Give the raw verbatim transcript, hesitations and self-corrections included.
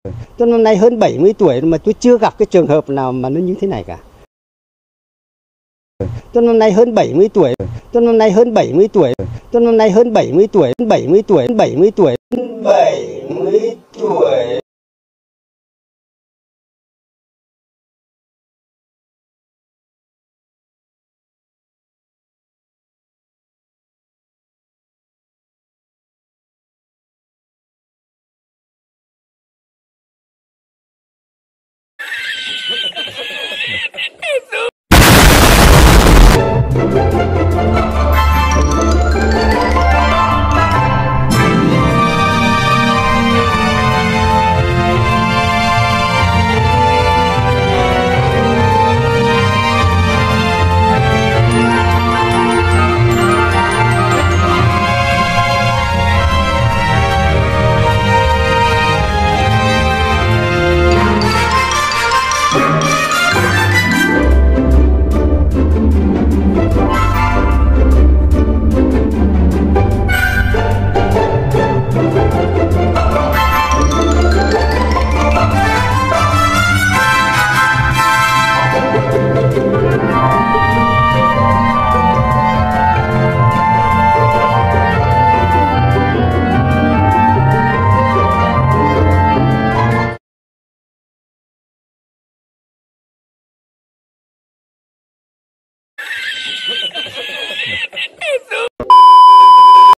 Tôi năm nay hơn bảy mươi tuổi mà tôi chưa gặp cái trường hợp nào mà nó như thế này cả. Tôi năm nay hơn bảy mươi tuổi, tôi năm nay hơn bảy mươi tuổi, tôi năm nay hơn bảy mươi tuổi, bảy mươi tuổi, bảy mươi tuổi, bảy mươi